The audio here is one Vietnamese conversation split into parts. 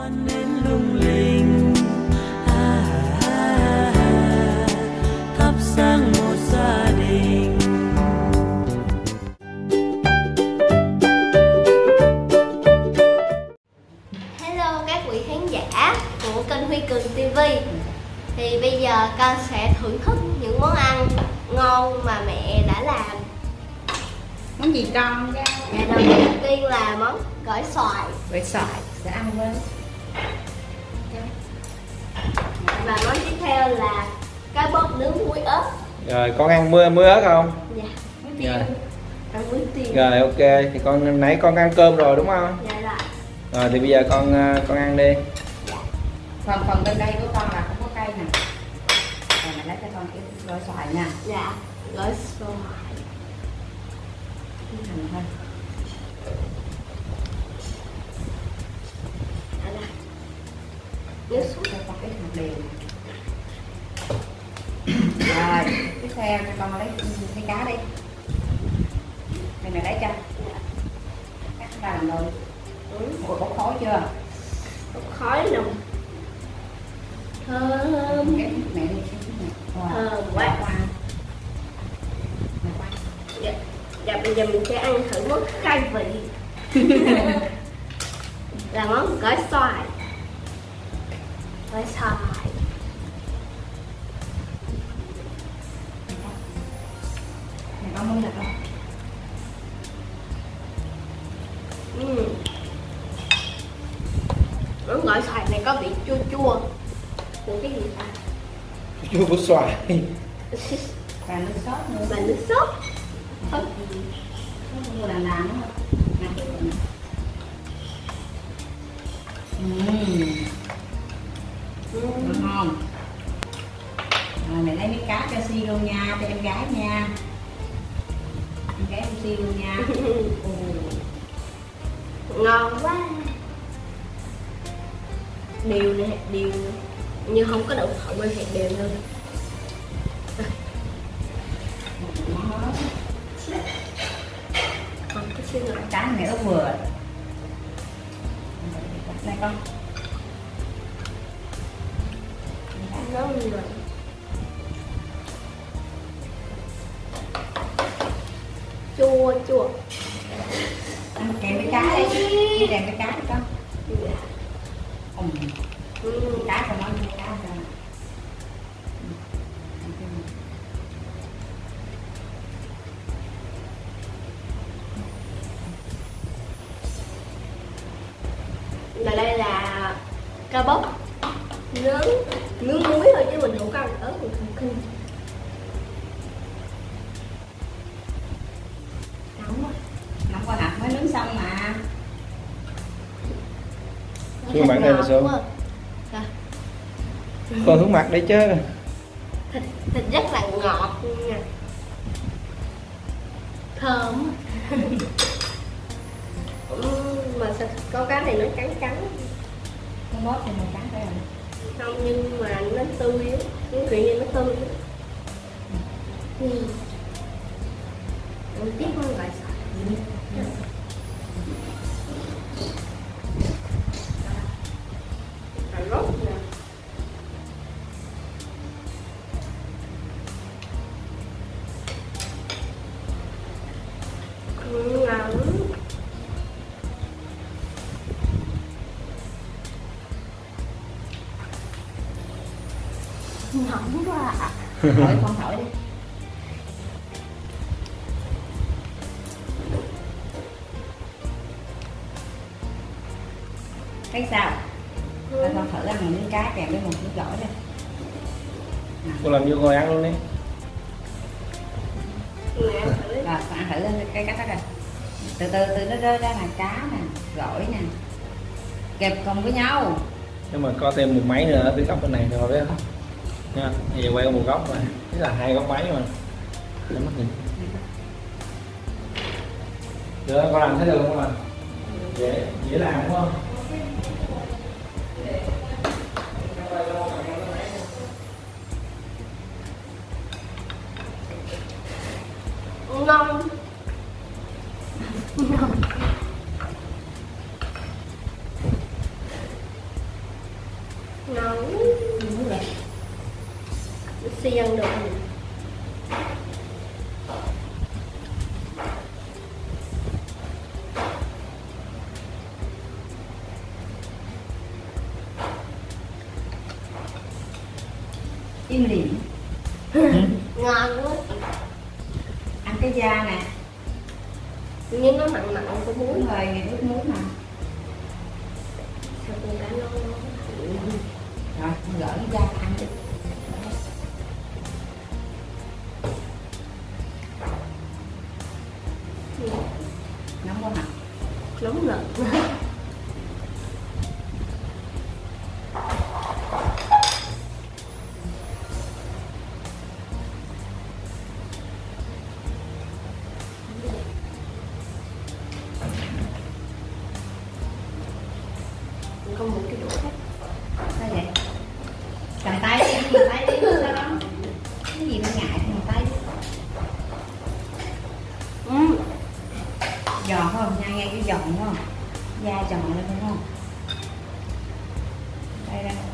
Thì bây giờ con sẽ thưởng thức những món ăn ngon mà mẹ đã làm. Món gì con? Dạ, đầu tiên là món gỏi xoài. Gỏi xoài sẽ ăn với. Và món tiếp theo là cá bớp nướng muối ớt. Rồi con ăn muối ớt không? Dạ. Muối tiêu. Ăn muối tiêu. Rồi ok, thì con nãy con ăn cơm rồi đúng không? Dạ rồi. Rồi thì bây giờ con ăn đi. Phần bên đây của con là không có cây nè. Rồi mình lấy cho con cái gỏi xoài nha. Dạ, gỏi xoài. Hành thôi. Nước sốt cho con cái hạt điều. Rồi, tiếp theo cho con lấy cái cá đi. Mày lấy cho. Cắt ra làm đôi. Ủa, bốc khói chưa? bốc khói nồng thơm. Cái mẹ đi Thơm quá. Dạ, bây giờ mình sẽ ăn thử món khai vị. Là món gỏi xoài. Gỏi xoài. Mẹ con muốn được không? Món gỏi xoài này có vị chua chua của cái gì ta? Chua của xoài. Và nước sốt nữa. Và nước sốt. Sốt gì? Sốt mua đàn đàn đúng không? Ngon không? Rồi mẹ lấy miếng cá cho Si luôn nha, cho em gái nha. Em gái em Si luôn nha. Ngon quá. Điều này, điều như không có đậu phộng bên hạt đều hơn. Còn cái xương lại Cá mẹ ướp vừa. Này con. nó như vậy. Chua chua. Ăn kèm với cá đi. Đi kèm với cá đi con. Dạ. Cá cho nó như cá rồi. Và đây là cá bốc nướng muối thôi chứ mình không có ăn ớt, mình không kinh. Nóng quá. Nóng quá hả? Mới nướng xong mà. Hướng mặt đây là sao? Con hướng mặt đấy chứ. Thịt rất là ngọt nha. Thơm. Mà sao con cá này nó trắng trắng. Con bóp thì màu trắng phải rồi. Không, nhưng mà nó tươi á, cái chuyện như nó tươi á. Ăn tiếp con gỏi xoài. Cà rốt nè. Ngon. Nóng quá à. Hỏi con hỏi đi. Thấy sao? Con thử ăn một miếng cá kèm với một miếng gỏi đi. Cô làm vô ngồi ăn luôn đi. Rồi ăn thử. Rồi con ăn thử cái cá đó rồi. Từ từ nó rơi ra là cá nè, gỏi nè. Kẹp cùng với nhau. Nhưng mà có thêm một máy nữa ở phía góc bên này rồi biết không? Nha, bây giờ quay một góc mà, thế là hai góc máy mà. Để mắt nhìn. Được, con làm thấy được không ạ? Dễ làm đúng không? Ngon. Ngon. xì ăn được. Im lìm. Ngon quá. Ăn cái da nè. Nhưng nó mặn mặn có muối. Đúng rồi, ngày ướp muối mà. Sao con cá nó Rồi, con gỡ cái da ăn đi. Nóng quá hả? nóng nực. Không muốn cái đũa khác. Sao vậy? Cầm tay đi, cầm tay đi, sao đó? Cái gì mà ngại cầm tay đi. Giòn phải không? Nhai ngay cái giòn phải không? Da giòn lên phải không? Đây đây.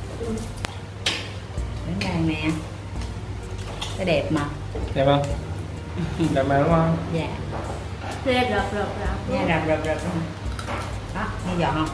Đến đây nè. Cái đẹp mà. Đẹp không? Đẹp mà đúng không? Dạ. Thế rập rập rập. Da rập rập luôn. Đó, nghe giòn không?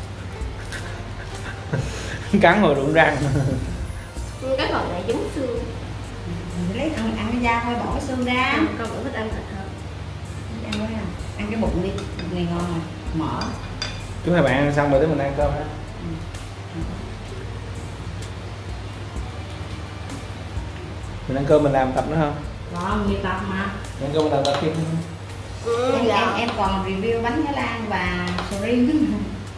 Cắn hồi rụng răng. Cái còn này giống xương. Mình lấy ăn cái da thôi, bỏ cái xương ra. Con vẫn thích ăn thịt hơn. Ăn với à. Ăn cái bụng đi, bụng này ngon mà, mỡ. Chúng hai bạn ăn xong rồi tới mình ăn cơm ha. Mình ăn cơm mình làm tập nữa không? Ngon, nhiều tập mà. Ăn cơm mình làm tập thêm. Em còn review bánh Thái Lan và sầu riêng.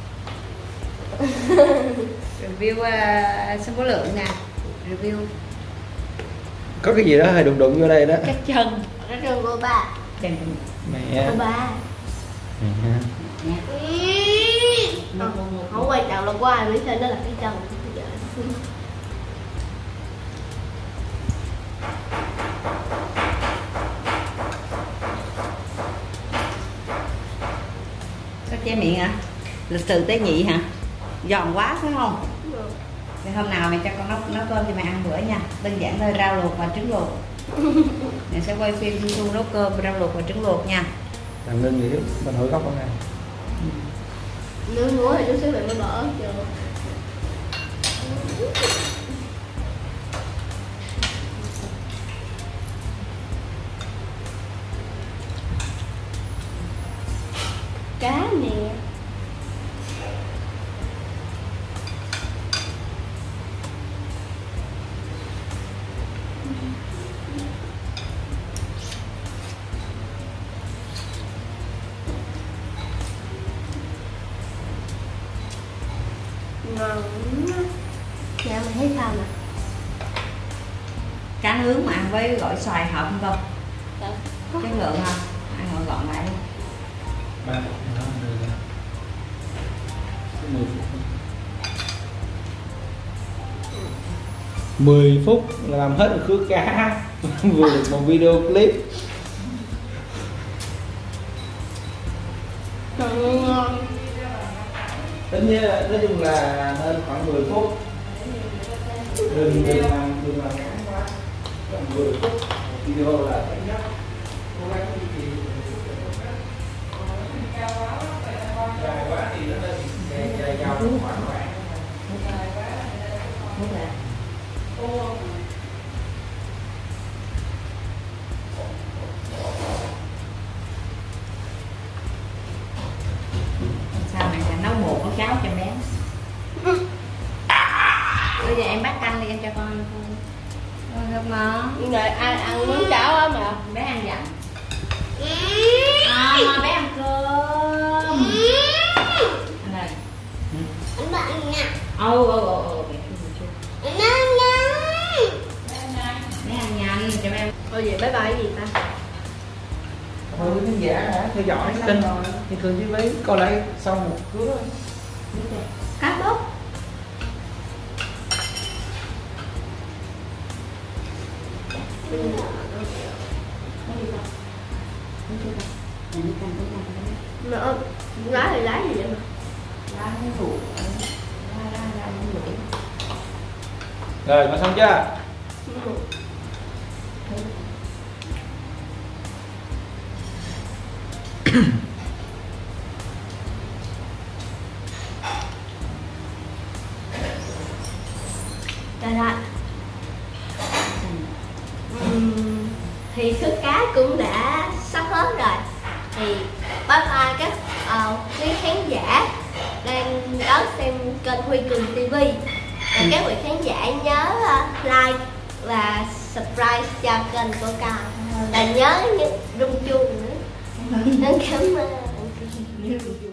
Review số có lượng nè. Review Có cái gì đó hơi đụng đụng vô đây đó. các chân. Nó trơn cô ba. Chân Mẹ. Cô ba. nha. Không quan trọng là có ai biết tên đó là cái chân. Sao che miệng hả? Lịch sự tế nhị hả? Giòn quá phải không? Thì hôm nào mày cho con nấu cơm thì mày ăn bữa nha. Đơn giản thôi, rau luộc và trứng luộc. Mày sẽ quay phim Thu nấu cơm, rau luộc và trứng luộc nha. Làm ngưng vậy mình hỏi góc con này. Nướng muối thì chút xíu mày mới bỏ ớt vô. Cá nè. Ngon. Dạ mày thấy sao nè? Cá nướng mà ăn với gỏi xoài hợp không con? Dạ. Chất lượng không? Ăn gọn gọn lại đi. 10 phút là làm hết được khứa cá. Vừa được một video clip. Ngon. Tính như nói chung là nên khoảng 10 phút. Đừng làm ngắn quá. 10 phút video là phải nhất. Cố gắng duy trì. Dài quá thì nó nên dài dòng khoảng khoảng. Sao mày sẽ nấu một con cháo cho bé. Bây giờ em bắt canh đi em cho con ăn thôi. Không ngon. Rồi ai ăn món cháo á mà. Bé ăn dặm. Bé ăn cơm. Ăn đây. Anh bạn nha. Bé ăn nhanh cho em. Thôi vậy bye bye cái gì ta? Thôi quý khán giả đã theo dõi kênh Thiên Cường TV, coi lại sau một cứa thôi. Cá bốc. Nó lá thì lá gì vậy mà? Rồi, mà xong chưa? Rồi rồi. Thì thức cá cũng đã sắp hết rồi. Thì bye bye các quý khán giả đang đón xem kênh Huy Cường TV. Và các vị khán giả nhớ like và subscribe cho kênh của con. Và nhớ rung chuông nữa. Cảm ơn.